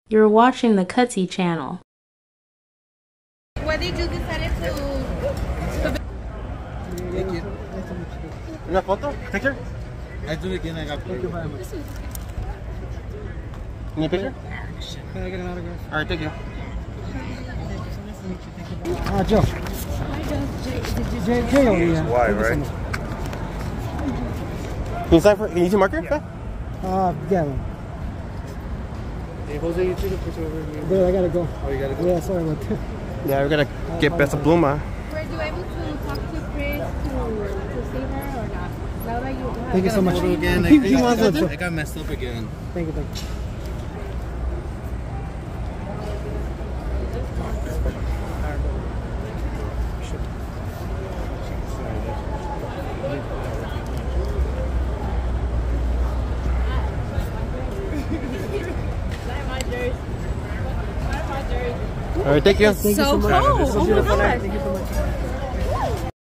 You're watching the Cutsy channel. What did you decide to... Thank you. Una photo? Picture? I do it again. I got Thank you very much. Need a picture? Can I get an autograph? Alright, thank you. Joe. Jay over here. Why, right? Can you sign for? Can you use your marker? Yeah. Hey, Jose, you take a picture over here. Dude, I gotta go. Oh, you gotta go? Yeah, sorry about that. Yeah, we're gonna get Best of Bluma. Were you able to talk to Chris to see her or not? Now that you Thank you so much. Again. I got messed up again. Thank you. Alright, thank you. so cold. Oh my God. Thank you so much.